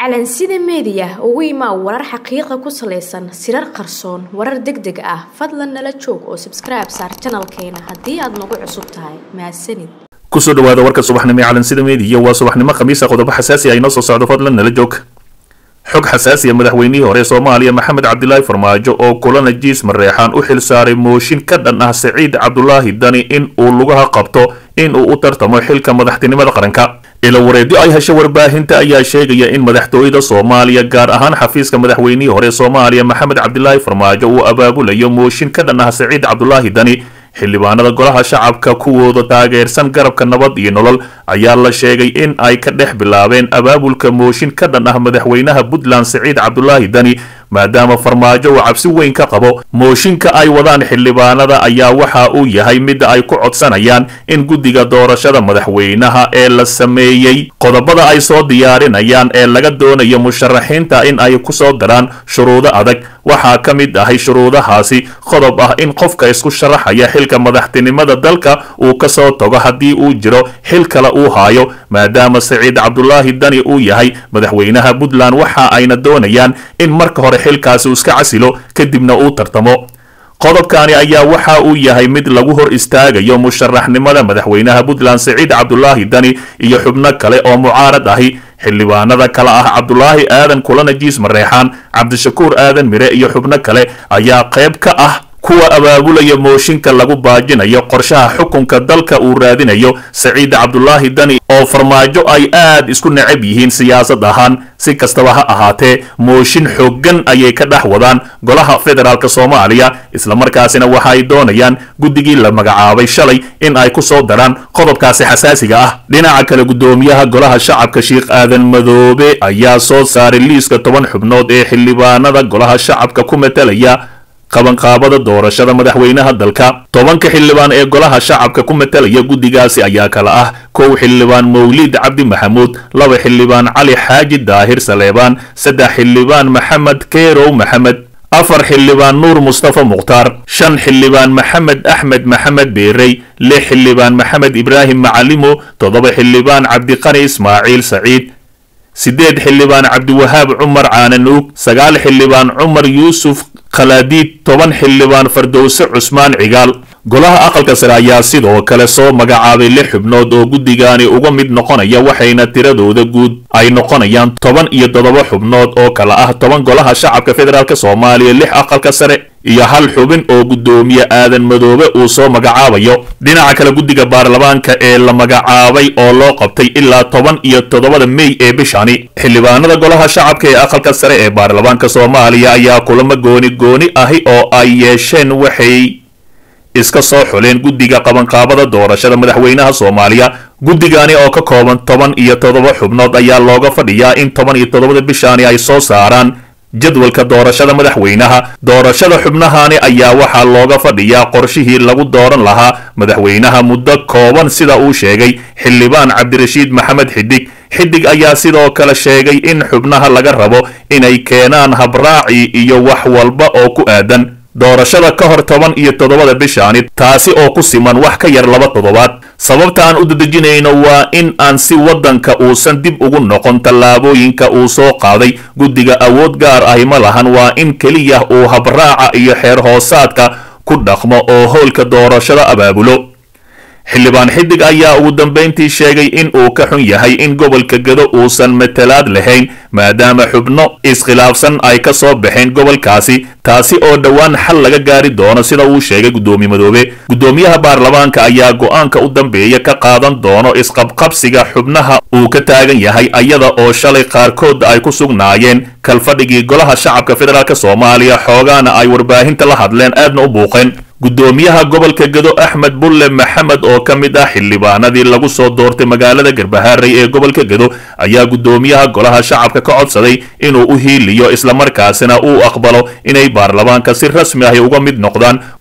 calansida media ugu imaa warar xaqiiqo ku saleysan sirar qarsoon warar degdeg ah fadlan nala joog oo subscribe saar channelkeena hadii aad nagu cusub tahay mahadsanid kusoo dhawaada warka subaxnimo ee calansida media waa subaxnimo khamiis qodobo xasaasi ah inoo soo socdo fadlan nala joog xog xasaasi ah madaxweynihii hore Soomaaliya Maxamed Cabdullaahi Farmaajo oo kulana jiis mareexan u xil saaray mooshin ka dhan ah Saciid Cabdullaahi Dani in uu lugaha qabto in uu u tartamo xilka madaxtinimada qaranka ila wareedi ay hesho warbaahinta ayaa sheegaya in madaxtooyada Soomaaliya gaar ahaan xafiiska madaxweynihii hore Soomaaliya Maxamed Cabdullaahi Farmaajo uu abaabulayo mooshin ka dhan ah Saciid Cabdullaahi Dani xildhibaanada golaha shacabka kuwooda taageersan garabka nabad iyo nolol ayaa la sheegay in ay ka dhex bilaabeen abaabulka mooshin ka dhan ah madaxweynaha Puntland Saciid Cabdullaahi Dani maadaama Farmaajo uu cabsi weyn ka qabo mooshinka ay wadaan xildhibaanada ayaa waxa uu yahay mid ay ku codsanayaan in guddiga doorashada madaxweynaha ee la sameeyay qodobada ay soo diyaarinayaan ee laga doonayo musharaxiinta in ay ku soo daraan shuruudo adag waxaa ka mid ah shuruudahaasi qodob ah in qofka isku sharaxaya xilka madaxtinimada dalka uu ka soo tago hadii uu jiro xil kale uu haayo maadaama Saciid Cabdullaahi Dani uu yahay madaxweynaha Puntland waxa ayna doonayaan in marka hore xilkaasi uu iska casilo kadibna uu tartamo qodobkani ayaa waxa uu yahay mid lagu hor istaagayo musharaxnimada madaxweynaha Puntland Saciid Cabdullaahi Dani iyo xubno kale oo mucaarad ahi xildhibaanada kala ah Cabdullaahi Aadan kulana jiis mareexan Cabdishakuur Aadan Mire iyo xubno kale ayaa qayb ka ah kuwa abaabulaya mooshinka lagu baajinayo qorshaha xukunka dalka uu raadinayo Saciid Cabdullaahi Dani oo Farmaajo ay aad isku nacab yihiin siyaasad ahaan si kastaba ha ahaatee mooshin xooggan ayay ka dhex wadaan golaha federaalka Soomaaliya isla markaasina waxa ay doonayaan guddigii la magacaabay shalay in ay ku soo daraan qodobkaasi xasaasiga ah dhinaca kale gudoomiyaha golaha shacabka Sheekh Aadan Madoobe ayaa soo saaray liiska 10 xubnood ee xildhibaanada golaha shacabka ku metelaya qabanqaabada doorashada madaxweynaha dalka 10 xildhibaan ee golaha shacabka ku metelaya guddigaasi ayaa kala ah 1 xildhibaan Mawlid Cabdi Maxamuud 2 xildhibaan Cali Xaaji Daahir Saleebaan 3 xildhibaan Maxamed Keerow Maxamed 4 xildhibaan Nuur Mustafa Muqtaar 5 xildhibaan Maxamed Axmed Maxamed Beerey 6 xildhibaan Maxamed Ibraahim Macalimo 7 xildhibaan Cabdiqani Ismaaciil Saciid 8 xildhibaan Cabdiwahaab Cumar Caananuug 9 xildhibaan Cumar Yuusuf Khalaadiid 10 xildhibaan Fardowse Cusmaan Cigaal golaha aqalka sare ayaa sidoo kale soo magacaabay 6 xubnood oo guddigaani uga mid noqonaya waxayna tiradooda guud ay noqonayaan 17 xubnood oo kala ah 10 golaha shacabka federaalka Soomaaliya 6 aqalka sare iyo hal xubin oo gudoomiye Aadan Madoobe uu soo magacaabayo dhinaca kale guddiga baarlamaanka ee la magacaabay oo loo qabtay ilaa 17 May ee bishani xildhibaanada golaha shacabka ee aqalka sare ee baarlamaanka Soomaaliya ayaa kulamo gooni ahi oo ay yeesheen waxay iska soo xuleen guddiga qabanqaabada doorashada madaxweynaha Soomaaliya guddigani oo ka kooban 17 xubnood ayaa looga fadhiyaa in 17 bishani ay soo saaraan jadwalka doorashada madaxweynaha doorashada xubnahani ayaa waxa looga fadhiyaa qorshihii lagu dooran lahaa madaxweynaha muddo kooban sida uu sheegay xildhibaan Cabdirashiid Maxamed Xidig ayaa sidoo kale sheegay in xubnaha laga rabo inay keenaan habraaci iyo wax walba oo ku aadan doorashada ka hor 17 bishani taasi oo ku siman wax ka yar 2 toddobaad sababta aan u dadejinayno waa in aan si wadanka uusan dib ugu noqon tallaabooyinka uu soo qaaday guddiga awood gaar ah ma lahan waa in kaliya uu habraaca iyo xeer hoosaadka ku dhaqmo oo howlka doorashada abaabulo xildhibaan Xidig ayaa ugu dambeyntii sheegay in uu ka xun yahay in gobolka Gado uusan matalaad lahayn maadaama xubno iskhilaafsan ay ka soo baxeen gobolkaasi taasi oo dhawaan xal laga gaari doono sida uu sheegay gudoomiye Madoobe gudoomiyaha baarlamaanka ayaa go'aanka u dambeeya ka qaadan doono isqabqabsiga xubnaha uu ka taagan yahay ayada oo shalay qaarkood ay ku sugnaayeen kalfadhigii golaha shacabka federaalka Soomaaliya xoogaana ay warbaahinta la hadleen aadna u buuqeen gudoomiyaha gobolka Gado Axmed Bulle Maxamed oo ka mid ah xildhibaanadii lagu soo doortay magaalada Garbaharey ee gobolka Gado ayaa gudoomiyaha golaha shacabka ka codsaday inuu u hiiliyo isla markaasina uu aqbalo inay baarlamaanka si rasmi ah uga mid noqdaan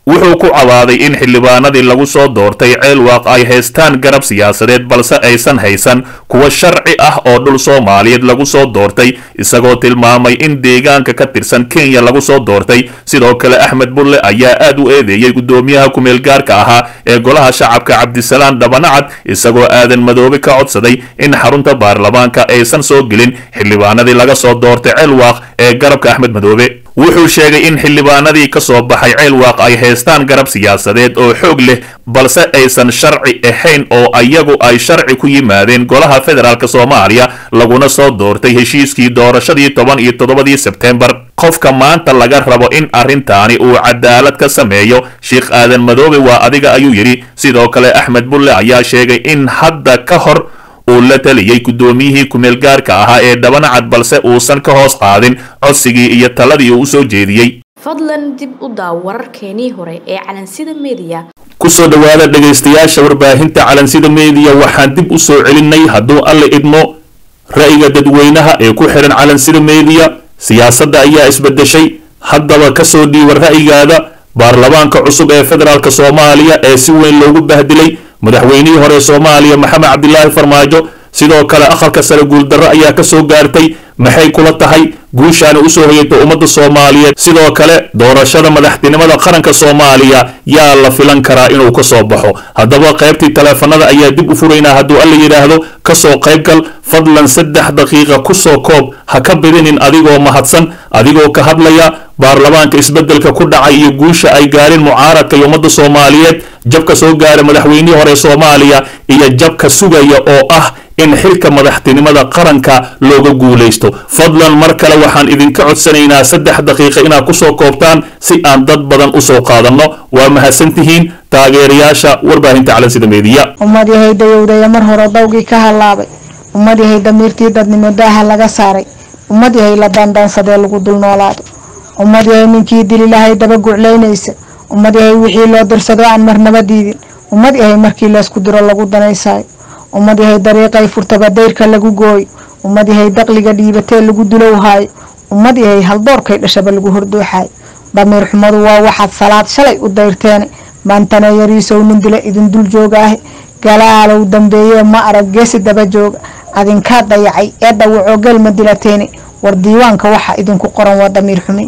wuxuu ku cawaaday in xildhibaanadii lagu soo doortay ceelwaaq ay haystaan garab siyaasadeed balse aysan haysan kuwa sharci ah oo dhul Soomaaliyeed lagu soo doortay isagoo tilmaamay in deegaanka ka tirsan Kenya lagu soo doortay sidoo kale Axmed Bulle ayaa aad u eedeeyay gudoomiyaha ku-meel gaarka ahaa ee golaha shacabka Cabdisalaan Dhabanacad isagoo aadan madoobe ka codsaday in xarunta baarlamaanka aysan soo gelin xildhibaanadii laga soo doortay ceelwaaq ee garabka Axmed Madoobe wuxuu sheegay in xildhibaanadii ka soo baxay ceelwaaq ay haystaan garab siyaasadeed oo xoog leh balse aysan sharci ahayn oo ayagu ay sharci ku yimaadeen golaha federaalka Soomaaliya laguna soo doortay heshiiskii doorashadii 17 Sebtembar qofka maanta laga rabo in arrintaani uu cadaalad ka sameeyo Sheekh Aadan Madoobe waa adiga ayuu yiri sidoo kale Axmed Bulle ayaa sheegay in hadda ka hor uu la taliyay gudoomiyihii ku-meel gaarka ahaa ee Dhabanacad balse uusan ka hoos qaadin codsigii iyo taladii uu soo jeediyay fadlan dib u daaw wararkeenii hore ee Calansida Media kusoo dhawaada dhageystayaasha warbaahinta Calansida Media waxaan dib u soo celinay hadduu alle idmo ra'yiga dadweynaha ee ku xiran Calansida Media siyaasadda ayaa isbedeshay haddaba ka soo dhiiba ra'yigaada baarlamaanka cusub ee federaalka Soomaaliya ee si weyn loogu bahdilay madaxweynihii hore Soomaaliya Maxamed Cabdilaahi Farmaajo sidoo kale aqalka sare guuldarro ayaa ka soo gaartay maxay kula tahay guushaana u soo hoyatay ummadda Soomaaliyeed sidoo kale doorashada madaxtinimada qaranka Soomaaliya yaa la filan karaa inuu ka soo baxo haddaba qaybtii teleefanada ayaa dib u furaynaa hadduu alla yiraahdo ka soo qaybgal fadlan 3 daqiiqo ku soo koob ha ka bidinin adigoo mahadsan adigoo ka hadlaya baarlamaanka isbedelka ku dhacay iyo guusha ay gaareen mucaaradka iyo ummadda Soomaaliyeed jabka soo gaaray madaxweynihii hore Soomaaliya iyo jabka sugaya oo ah in xilka madaxtinimada qaranka looga guuleysto fadlan mar kale waxaan idinka codsanaynaa 3 daqiiqo inaad ku soo koobtaan si aan dad badan u soo qaadano waa mahadsantihiin taageerayaasha warbaahinta Calansida Media ummadii dawladda mar hore dawgii ka halaabay ummadii damirtii dadnimo daaha laga saaray ummadii la dandansadee lagu dul noolaado ummadii ninkii dil ilaahay daba gucleynaysa ummadii wixii loo dirsado aan marnaba diidin ummadii markii la isku diro lagu danaysay ummadii dariiqay furtaba deyrka lagu gooy ummadii dakhliga dhiibatay lagu dulowhay ummadii hal doorkay dhashaba lagu hordooxay damir xumadu waa waxaad salaad shalay u dayrteen maantana yariisow nin dila idin dul joogaah galaalow dambeeye ma arag geesi daba jooga adinka dayacay ee dhawaco galma dilateen war diiwaanka waxa idinku qoran waa damir xumi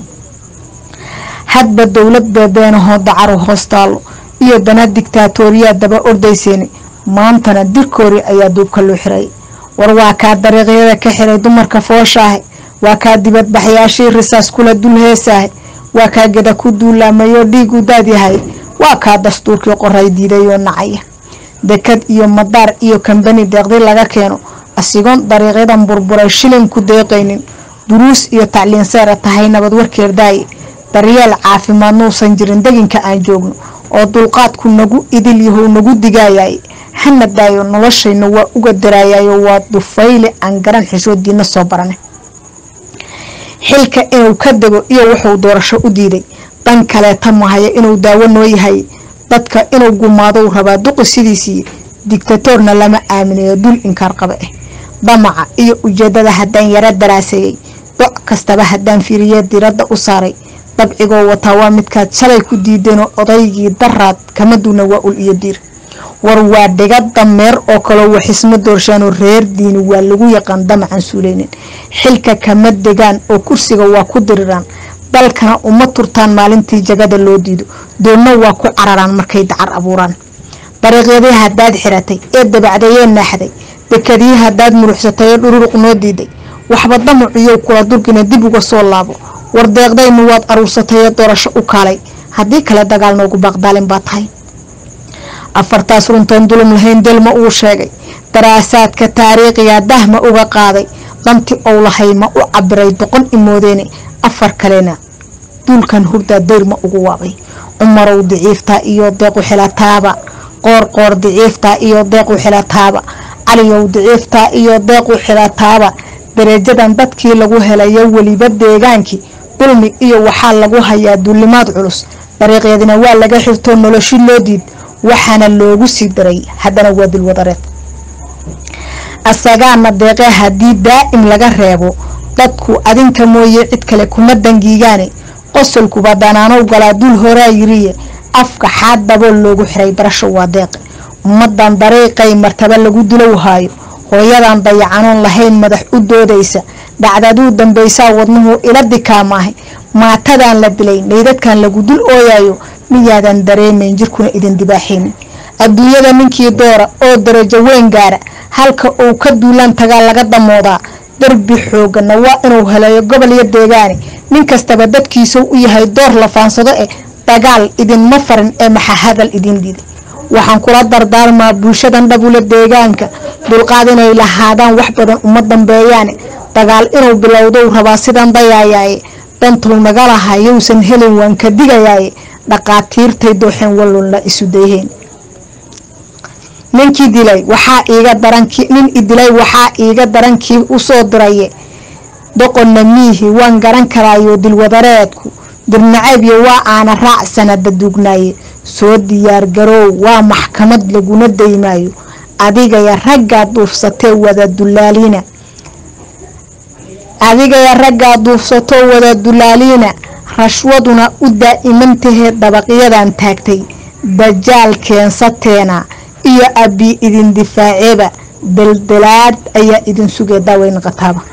hadba dawlad beebeenaho dacaru hoostaalo iyo dana diktaatooriya daba ordayseen maantana dirkoori ayaa duubka loo xiray war waa ka dariiqyada ka xiray dumarka fooshaah waa ka dibad baxyaashii risaas kula dul heesaah waa ka gada ku duulamayo dhiig u daadyahay waa ka dastuurkii qoray diidayo nacaya dekad iyo madaar iyo kambani deeqdi laga keeno asigoon dariiqyadan burburay shilin ku deeqaynin duruus iyo tacliin saara tahay nabad warkeerdaay daryeel caafimaad nuusan jirin deginka aan joogno oo dulqaadku nagu idil yahow nagu digaayay hana daayo noloshayna waa uga daraayayo waa dufayle aan garan xishoodiina soo baranay xilka inuu ka dago iyo wuxuu doorasho u diiday dan kale tamahaya inuu daawo noo yahay dadka inuu gumaado rabaa duqi sidiisii diktatorna lama aaminayo dul inkaar qaba damaca iyo ujeedada haddaan yara daraaseeyay doc kastaba haddaan fiiriye diradda u saaray dabcigoo wataa waa midkaad shalay ku diideen odaygii daraad kama duuna waa ul iyo diir war waa dhiga dameer oo kale waxisma doorshaan reer diin waa lagu yaqaan damacan suuleynin xilka kama degaan oo kursiga waa ku diriraan dalkana uma turtaan maalintii jagada loo diido doonna waa ku cararaan markay dacar abuuraan dariiqyadii haddaad xiratay ee dabacdayee naaxday dekadii haddaad muruxsatay ee dhururuq noo diiday waxba damaciyo kula durgina dib uga soo laabo war deeqdaynu waad aruursatay ee doorasho u kaalay haddii kale dagaal noogu baaqdaalin baa tahay afartaas runtoon dulum lahayn delma uu sheegay daraasaadka taariikhiga dahma uga qaaday danti ou lahay ma u cabiray doqon imoodeene afar kalena dulkan hurdaa deyrma ugu waabay umarow daciifta iyo deequ xilataaba qoor daciifta iyo deequ xilataaba caliyow daciifta iyo deequ xilataaba darajadan dadkii lagu helayo weliba deegaankii dulmi iyo waxaa lagu hayaa dulimaad culus dariiqyadina waa laga xirto noloshi loo diid waxaana loogu sii daray haddana waa dil wadareed asagaana deeqe haddii daa'im laga reebo dadku adinka mooye cid kale kuma dangiigaane qosolkuba danaanow galaa dul horaa yiriye afka xaad dabool loogu xiray barasho waa deeq ummadan dariiqay martaba lagu dilow haayo hooyadan dayacanoon lahayn madax u doodaysa dhacdaduu dambaysaa wadnuhu ila dikaamaahay maatadan la dilay meydadkan lagu dul ooyayo miyaadan dareemayn jirkuna idin dibaaxin adduunyada ninkii doora oo darajo weyn gaara halka uu ka duulaan tagaa laga damoodaa darbi xoogana waa inuu helayo gobol iyo deegaani nin kastaba dadkiisa u yahay door la faansado ee dagaal idinma farin ee maxa hadal idin diiday waxaan kula dardaarmaa bulshadan dhabula deegaanka dulqaad inay lahaadaan wax badan uma dambeeyaane dagaal inuu bilowdow rabaa sidan dayayaaye dantuu naga lahaa yowsan helin waan ka digayaaye dhaqaatiirtay dooxeen walunla isu dayheen ninkii dilay waxaa iiga darankii usoo diraye doqonna miihi waan garan karaayo dilwadareedku dirnaceebyo waa aana raac sanada duugnaaye soo diyaar garoow waa maxkamad laguna daymaayo adigaya raggaa duufsatoo wada dulaaliina rashwaduna u daa'imantahee dabaqyadan taagtay dajaal keensateena iyo abi idin difaaceeba daldalaad ayaa idin sugee daaweyn qataaba